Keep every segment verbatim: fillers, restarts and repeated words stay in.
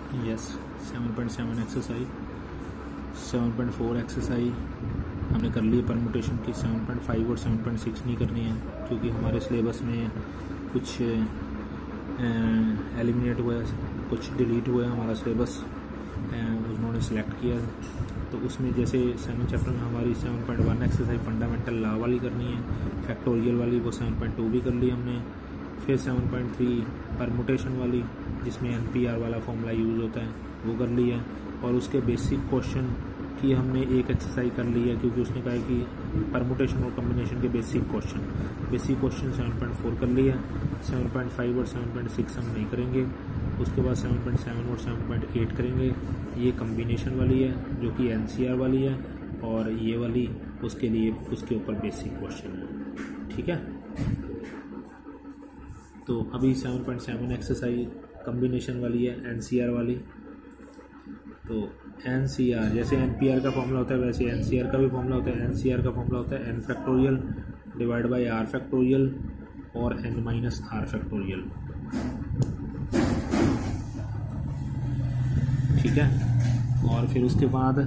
Yes, seven point seven exercise, seven point four exercise हमने कर ली परमुटेशन की। सेवन पॉइंट फाइव और सेवन पॉइंट सिक्स नहीं करनी है क्योंकि हमारे सिलेबस में कुछ एलिमिनेट हुआ है, कुछ डिलीट हुआ है हमारा सिलेबस, उन्होंने सेलेक्ट किया। तो उसमें जैसे सेवन चैप्टर में हमारी seven point one exercise fundamental law वाली करनी है, फैक्टोरियल वाली, वो सेवन पॉइंट टू भी कर ली हमने। फिर सेवन पॉइंट थ्री परमुटेशन वाली जिसमें एन पी आर वाला फॉर्मूला यूज़ होता है वो कर लिया। और उसके बेसिक क्वेश्चन की हमने एक एक्सरसाइज कर ली है क्योंकि उसने कहा है कि परमुटेशन और कम्बिनेशन के basic question basic question seven point four कर लिया। सेवन पॉइंट फाइव और सेवन पॉइंट सिक्स हम नहीं करेंगे। उसके बाद सेवन पॉइंट सेवन और सेवन पॉइंट एट करेंगे। ये कम्बिनेशन वाली है जो कि एन सी आर वाली है, और ये वाली उसके लिए उसके ऊपर बेसिक क्वेश्चन है। ठीक है, तो अभी seven point seven exercise combination वाली है, एन सी आर वाली। तो एन सी आर जैसे एन पी आर का फॉर्मूला होता है वैसे एन सी आर का भी फॉर्मूला होता है। एन सी आर का फॉर्मूला होता है N factorial divide by R factorial और एन माइनस आर फैक्टोरियल। ठीक है, और फिर उसके बाद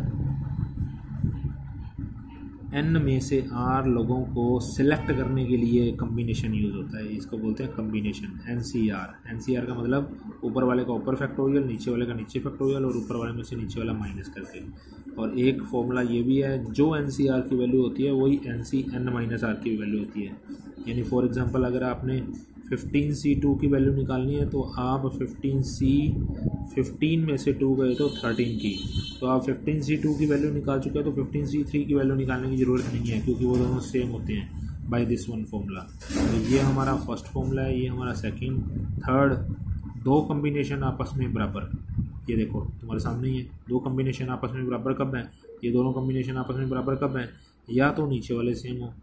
एन में से आर लोगों को सिलेक्ट करने के लिए कम्बिनेशन यूज़ होता है, इसको बोलते हैं combination, N C R. N C R का मतलब ऊपर वाले का ऊपर फैक्टोरियल, नीचे वाले का नीचे फैक्टोरियल और ऊपर वाले में से नीचे वाला माइनस करके। और एक फॉर्मूला ये भी है, जो एन सी आर की वैल्यू होती है वही N C N minus R की वैल्यू होती है। यानी फॉर एग्जांपल अगर आपने फिफ्टीन सी टू की वैल्यू निकालनी है तो आप फिफ्टीन सी फिफ्टीन में से टू गए तो थर्टीन की, तो आप फिफ्टीन सी टू की वैल्यू निकाल चुके हैं तो फिफ्टीन सी थ्री की वैल्यू निकालने की ज़रूरत नहीं है क्योंकि वो दोनों सेम होते हैं बाय दिस वन फॉर्मूला। तो ये हमारा फर्स्ट फॉर्मूला है, ये हमारा सेकंड, थर्ड। दो कम्बिनेशन आपस में बराबर, ये देखो तुम्हारे सामने ही है, दो कम्बिनेशन आपस में बराबर कब हैं? ये दोनों कम्बिनेशन आपस में बराबर कब हैं? या तो नीचे वाले सेम हो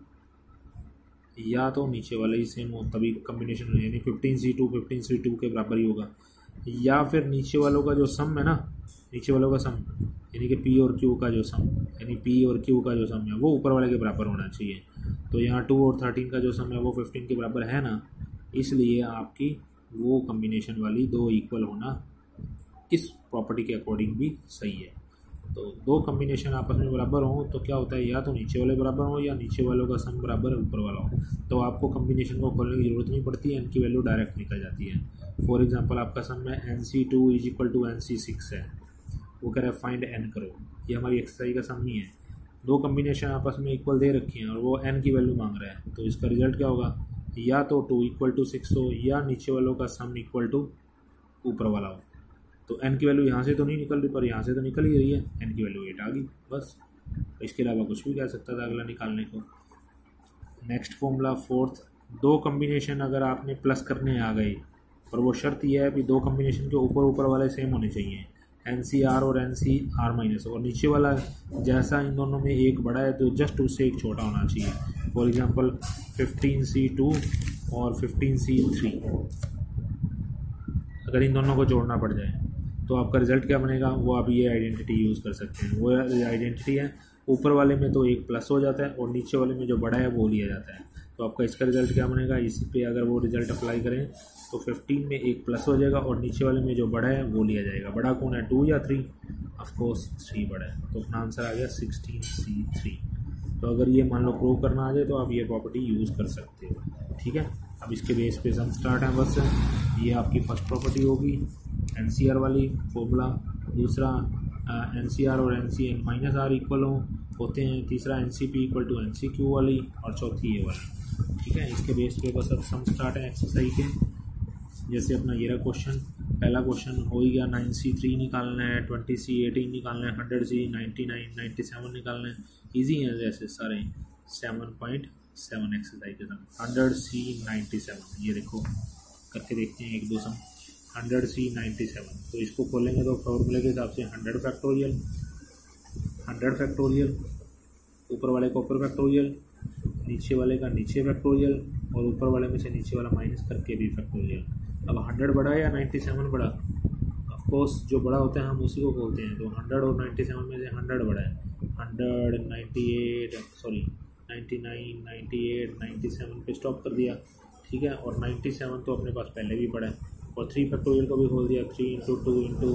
या तो नीचे वाले ही सेम हो तभी कम्बिनेशन हो, यानी fifteen C two fifteen C two के बराबर ही होगा। या फिर नीचे वालों का जो सम है ना, नीचे वालों का सम यानी कि पी और क्यू का जो सम, यानी पी और क्यू का जो सम है वो ऊपर वाले के बराबर होना चाहिए। तो यहाँ टू और थर्टीन का जो सम है वो फिफ्टीन के बराबर है ना, इसलिए आपकी वो कम्बिनेशन वाली दो इक्वल होना इस प्रॉपर्टी के अकॉर्डिंग भी सही है। तो दो कम्बिनेशन आपस में बराबर हों तो क्या होता है, या तो नीचे वाले बराबर हो या नीचे वालों का सम बराबर ऊपर वाला हो, तो आपको कम्बिनेशन को खोलने की ज़रूरत नहीं पड़ती है, एन की वैल्यू डायरेक्ट निकल जाती है। फॉर एग्जांपल आपका सम है N C two is equal to N C six है, वो कह रहा है फाइंड एन करो, ये हमारी एक्सरसाइज का सम नहीं है। दो कम्बिनेशन आपस में इक्वल दे रखी हैं और वो एन की वैल्यू मांग रहा है, तो इसका रिजल्ट क्या होगा, या तो टू इक्वल टू सिक्स हो या नीचे वालों का सम इक्वल टू ऊपर वाला हो। तो एन की वैल्यू यहाँ से तो नहीं निकल रही पर यहाँ से तो निकल ही रही है, एन की वैल्यू एट आ गई बस। इसके अलावा कुछ भी कह सकता था अगला निकालने को। नेक्स्ट फॉर्मूला फोर्थ, दो कम्बिनेशन अगर आपने प्लस करने आ गए, पर वो शर्त यह है कि दो कम्बिनेशन के ऊपर ऊपर वाले सेम होने चाहिए, एन सी आर और एन सी आर माइनस, और नीचे वाला जैसा इन दोनों में एक बड़ा है तो जस्ट उससे एक छोटा होना चाहिए। For example fifteen C two और फिफ्टीन सी थ्री, अगर इन दोनों को जोड़ना पड़ जाए तो आपका रिजल्ट क्या बनेगा, वो आप ये आइडेंटिटी यूज़ कर सकते हैं। वो आइडेंटिटी है, ऊपर वाले में तो एक प्लस हो जाता है और नीचे वाले में जो बड़ा है वो लिया जाता है। तो आपका इसका रिजल्ट क्या बनेगा, इस पे अगर वो रिजल्ट अप्लाई करें तो फिफ्टीन में एक प्लस हो जाएगा और नीचे वाले में जो बड़ा है वो लिया जाएगा। बड़ा कौन है, टू या थ्री? ऑफकोर्स थ्री बड़ा है, तो अपना आंसर आ गया सिक्सटीन सी थ्री। तो अगर ये मान लो प्रूव करना आ जाए तो आप ये प्रॉपर्टी यूज़ कर सकते हो। ठीक है, अब इसके बेस पे सम स्टार्ट है बस। ये आपकी फर्स्ट प्रॉपर्टी होगी एन सी आर वाली फॉर्मूला, दूसरा एन सी आर और N C N minus R equal हो होते हैं, तीसरा N C P equal to N C Q वाली, और चौथी ये वाली। ठीक है, इसके बेस पे बस अब सम स्टार्ट है एक्सरसाइज के। जैसे अपना ये रहा क्वेश्चन, पहला क्वेश्चन हो ही गया, नाइन सी थ्री निकालना है, ट्वेंटी सी एटीन निकालना है, hundred C ninety nine ninety seven निकालना है। ईजी है जैसे सारे। सेवन पॉइंट सेवन एक्सरसाइज के sum, hundred C ninety seven, ये देखो करके देखते हैं एक दो sum. Hundred C ninety seven, तो इसको खोलेंगे तो फॉर्मूले के हिसाब से हंड्रेड फैक्टोरियल, हंड्रेड फैक्टोरियल, ऊपर वाले का ऊपर फैक्टोरियल, नीचे वाले का नीचे फैक्टोरियल, और ऊपर वाले में से नीचे वाला माइनस करके भी फैक्टोरियल। अब हंड्रेड बड़ा है या नाइन्टी सेवन बड़ा? ऑफकोर्स जो बड़ा होता है हम उसी को बोलते हैं, तो हंड्रेड और नाइन्टी सेवन में से हंड्रेड बड़ा है। Hundred ninety eight sorry ninety nine ninety eight ninety seven पे स्टॉप कर दिया। ठीक है, और नाइन्टी सेवन तो अपने पास पहले भी पड़ा है, और थ्री फैक्टोरियल को भी खोल दिया, three into two into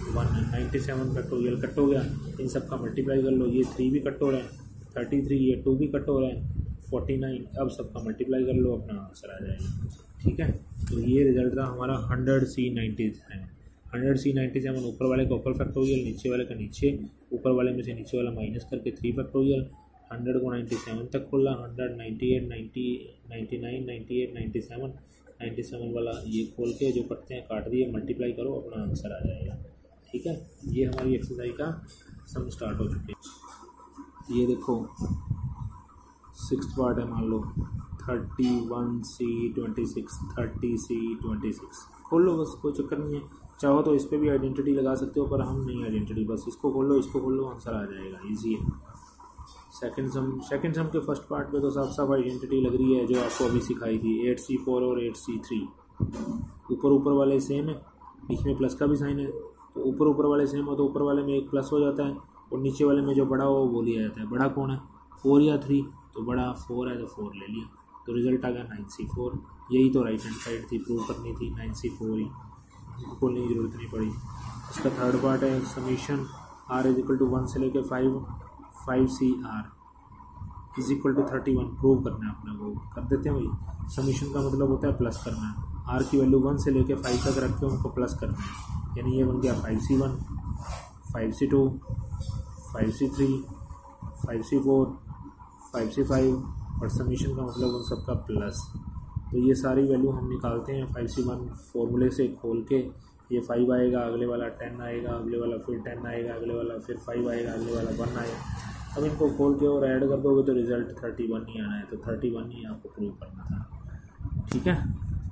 one है। नाइन्टी सेवन फैक्टोरियल कट हो गया, इन सब का मल्टीप्लाई कर लो, ये थ्री भी कट हो रहा है, थर्टी थ्री ये टू भी कट हो रहा है, फोर्टी नाइन, अब सबका मल्टीप्लाई कर लो, अपना आंसर आ जाएगा। ठीक है, तो ये रिजल्ट था हमारा हंड्रेड सी नाइन्टी है हंड्रेड सी नाइन्टी सेवन। ऊपर वाले का ऊपर फैक्टोरियल, नीचे वाले का नीचे, ऊपर वाले में से नीचे वाला माइनस करके थ्री फैक्टोरियल, हंड्रेड को नाइन्टी सेवन तक खोला, hundred ninety eight ninety ninety nine ninety eight ninety seven ninety seven वाला ये खोल के जो कटते हैं काट दिए, मल्टीप्लाई करो, अपना आंसर आ जाएगा। ठीक है, ये हमारी एक्सरसाइज का सम स्टार्ट हो चुके हैं। ये देखो सिक्स पार्ट है, मान लो thirty one C twenty six thirty C twenty six खोल लो, बस कोई चक्कर नहीं है। चाहो तो इस पर भी आइडेंटिटी लगा सकते हो, पर हम नहीं आइडेंटिटी, बस इसको खोल लो, इसको खोल लो, आंसर आ जाएगा, ईजी है। सेकंड सम सेकंड सम के फर्स्ट पार्ट पे तो साफ साफ आइडेंटिटी लग रही है जो आपको अभी सिखाई थी, एट सी फोर और एट सी थ्री। ऊपर ऊपर वाले सेम है, बीच में प्लस का भी साइन है, तो ऊपर ऊपर वाले सेम हो तो ऊपर वाले में एक प्लस हो जाता है और नीचे वाले में जो बड़ा हो वो लिया जाता है। बड़ा कौन है, फोर या थ्री, तो बड़ा फोर है तो फोर ले लिया, तो रिजल्ट आ गया नाइन सी फोर। यही तो राइट हैंड साइड थी, प्रूव करनी थी, नाइन सी फोर ही, खोलने की जरूरत नहीं पड़ी। इसका थर्ड पार्ट है summation R is equal to one से लेकर five, five C R is equal to thirty one, prove करना है अपने को, कर देते हैं भाई। समीशन का मतलब होता है प्लस करना है, आर की वैल्यू वन से लेकर फाइव तक रख के उनको प्लस करना है, यानी ये बन गया five C one, five C two, five C three, five C four, five C five, और समीशन का मतलब उन सब का प्लस। तो ये सारी वैल्यू हम निकालते हैं फाइव सी वन फॉर्मूले से खोल के, ये फाइव आएगा, अगले वाला टेन आएगा, अगले वाला फिर टेन आएगा, अगले वाला फिर फाइव आएगा, अगले वाला वन आएगा। अब इनको खोल के और ऐड कर दोगे तो रिजल्ट थर्टी वन ही आना है, तो थर्टी वन ही आपको प्रूव करना था। ठीक है,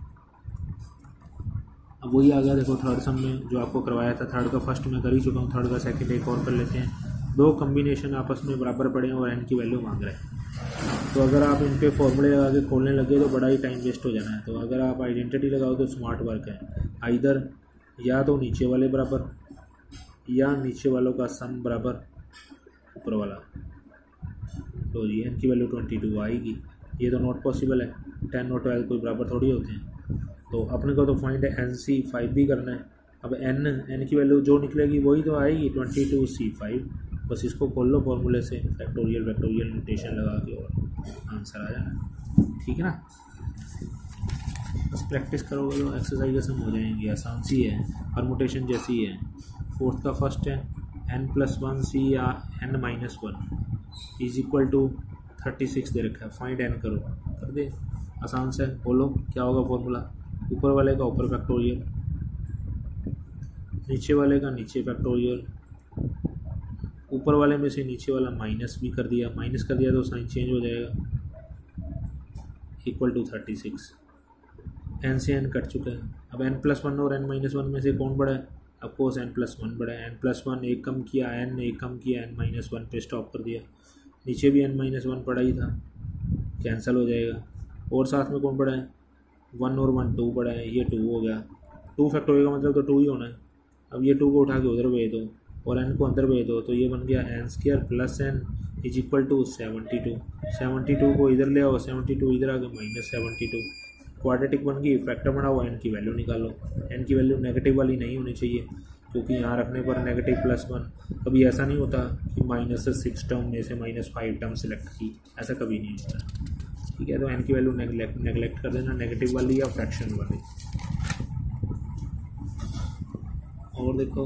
अब वही आ गया, देखो थर्ड सम में जो आपको करवाया था, थर्ड का फर्स्ट में कर ही चुका हूँ, थर्ड का सेकंड एक और कर लेते हैं। दो कम्बिनेशन आपस में बराबर पड़े हैं और एन की वैल्यू मांग रहे हैं, तो अगर आप इन पे फॉर्मूले लगा के खोलने लगे तो बड़ा ही टाइम वेस्ट हो जाना है। तो अगर आप आइडेंटिटी लगाओ तो स्मार्ट वर्क है, आइदर या तो नीचे वाले बराबर या नीचे वालों का सम बराबर ऊपर वाला, तो ये एन की वैल्यू ट्वेंटी टू आएगी। ये तो नॉट पॉसिबल है, टेन और ट्वेल्व कोई बराबर थोड़ी होते हैं, तो अपने को तो फाइंड है एन सी फाइव भी करना है। अब एन एन की वैल्यू जो निकलेगी वही तो आएगी, ट्वेंटी टू सी फाइव, बस इसको खोल लो फॉर्मूले से, फैक्टोरियल फैक्टोरियल नोटेशन लगा के और आंसर आ जाना। ठीक है ना, बस प्रैक्टिस करोगे तो एक्सरसाइज सम हो जाएंगी, आसान सी है, परमुटेशन जैसी है। फोर्थ का फर्स्ट है एन प्लस वन सी या N minus one is equal to thirty six दे रखा है, फाइंड एन करो, कर दे, आसान से। बोलो क्या होगा फॉर्मूला, ऊपर वाले का ऊपर फैक्टोरियल, नीचे वाले का नीचे फैक्टोरियल, ऊपर वाले में से नीचे वाला माइनस भी कर दिया, माइनस कर दिया तो साइन चेंज हो जाएगा, equal to thirty six. N से एन कट चुका है, अब एन प्लस वन और एन माइनस वन में से कौन बड़ा है, ऑफकोर्स एन प्लस वन बड़ा है। एन प्लस वन एक कम किया, एन ने एक कम किया, एन माइनस वन पे स्टॉप कर दिया, नीचे भी एन माइनस वन पड़ा ही था, कैंसिल हो जाएगा। और साथ में कौन पड़ा है, वन और वन टू पड़ा है, ये टू हो गया, टू फैक्टोरियल का मतलब तो टू ही होना है। अब ये टू को उठा के उधर भेज दो और एन को अंदर भेज दो, तो ये बन गया N square plus N is equal to seventy two. Seventy two को इधर ले आओ, सेवेंटी टू इधर आ गया माइनस सेवेंटी टू, क्वाड्रेटिक बन गई, फैक्टर बनाओ, एन की वैल्यू निकालो। एन की वैल्यू नेगेटिव वाली नहीं होनी चाहिए, क्योंकि यहाँ रखने पर नेगेटिव प्लस वन, कभी ऐसा नहीं होता कि माइनस से सिक्स टर्म में से माइनस फाइव टर्म सेलेक्ट की, ऐसा कभी नहीं होता। ठीक है, तो एन की वैल्यू नेगलेक्ट नेगलेक्ट कर देना, नेगेटिव वाली या फ्रैक्शन वाली। और देखो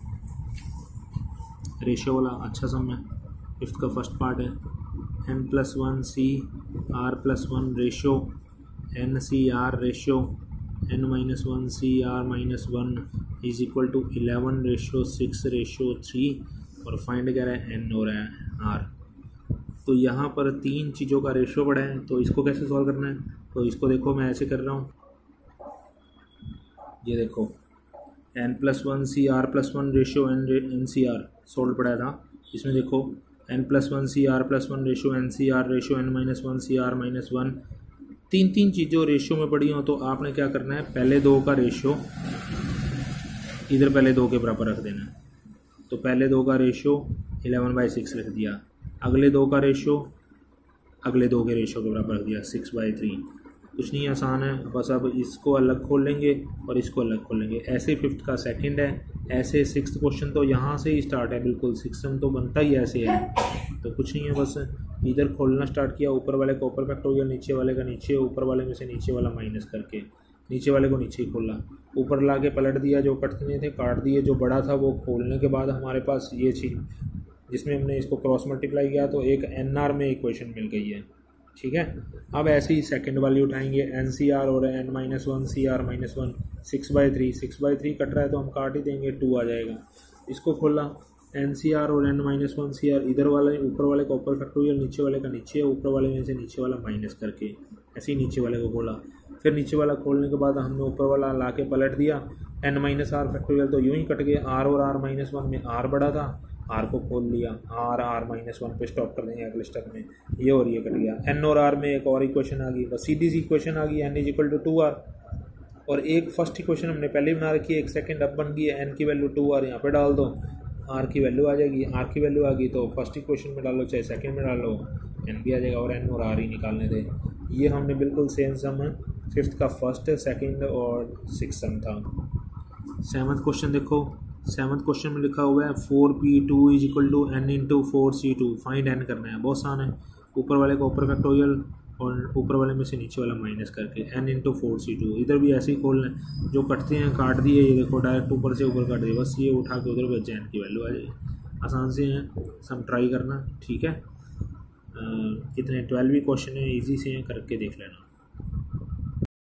रेशियो वाला अच्छा सम है, फिफ्थ का फर्स्ट पार्ट है N plus one C R plus one ratio N C R ratio N minus one C R minus one is equal to eleven ratio six ratio three, और find क्या है N और are. तो यहाँ पर तीन चीज़ों का रेशियो पड़ा है, तो इसको कैसे सॉल्व करना है, तो इसको देखो मैं ऐसे कर रहा हूँ, ये देखो N plus one C R plus one ratio N N C R solve पड़ा था, इसमें देखो N plus one C R plus one ratio N C R ratio N minus one C R minus one, तीन तीन चीज़ों ratio में पड़ी हो, तो आपने क्या करना है, पहले दो का रेशियो इधर पहले दो के बराबर रख देना है, तो पहले दो का रेशियो इलेवन बाई सिक्स रख दिया, अगले दो का रेशियो अगले दो के रेशियो के बराबर रख दिया सिक्स बाई थ्री, कुछ नहीं आसान है, बस अब इसको अलग खोल लेंगे और इसको अलग खोल लेंगे। ऐसे फिफ्थ का सेकंड है, ऐसे सिक्स्थ क्वेश्चन तो यहाँ से ही स्टार्ट है, बिल्कुल सिक्स तो बनता ही ऐसे है। तो कुछ नहीं है, बस इधर खोलना स्टार्ट किया, ऊपर वाले का ऊपर फैक्टोरियल, नीचे वाले का नीचे, ऊपर वाले में से नीचे वाला माइनस करके नीचे वाले को नीचे ही खोला, ऊपर ला के पलट दिया, जो कटने थे काट दिए, जो बड़ा था वो खोलने के बाद हमारे पास ये चीज़ जिसमें हमने इसको क्रॉस मल्टीप्लाई किया तो एक एन आर में इक्वेशन मिल गई है। ठीक है, अब ऐसे ही सेकंड वाली उठाएंगे, एन सी आर और N minus one C R minus one, six by three six by three cut रहा है तो हम काट ही देंगे, टू आ जाएगा। इसको खोला, एन सी आर और N minus one C R, इधर वाले ऊपर वाले का ऊपर फैक्टोरियल, नीचे वाले का नीचे, ऊपर वाले में से नीचे वाला माइनस करके ऐसे ही नीचे वाले को खोला। फिर नीचे वाला खोलने के बाद हमने ऊपर वाला ला के पलट दिया, एन माइनस आर फैक्टोरियल तो यूँ ही कट गए, आर और आर माइनस वन में आर बड़ा था, आर को खोल लिया, आर आर माइनस वन पे स्टॉप कर देंगे अगले स्टेप में, ये और ये कट गया। एन और आर में एक और इक्वेशन आ गई, बस सीधी सी इक्वेशन आ गई, N is equal to two R, और एक फर्स्ट इक्वेशन हमने पहले बना रखी है, एक सेकंड अब बन गई है, एन की वैल्यू टू आर यहाँ पे डाल दो, आर की वैल्यू आ जाएगी, आर की वैल्यू आ गई तो फर्स्ट इक्वेशन में डालो चाहे सेकंड में डालो, एन भी आ जाएगा, और एन और आर ही निकालने दे। ये हमने बिल्कुल सेम सम है, फिफ्थ का फर्स्ट, सेकंड और सिक्स सम था। सेवन्थ क्वेश्चन देखो, सेवन्थ क्वेश्चन में लिखा हुआ है four P two is equal to N into four C two, find N करना है, बहुत आसान है। ऊपर वाले का ऊपर फैक्टोरियल और ऊपर वाले में से नीचे वाला माइनस करके N into four C two, इधर भी ऐसे ही खोल लें, जो कटते हैं काट दिए, ये देखो डायरेक्ट ऊपर से ऊपर काट दिए, बस ये उठा के उधर भेज, एन की वैल्यू आ जाएगी। आसान से हैं, सब ट्राई करना, ठीक है। कितने ट्वेल्व ही क्वेश्चन है, ईजी से हैं, करके देख लेना।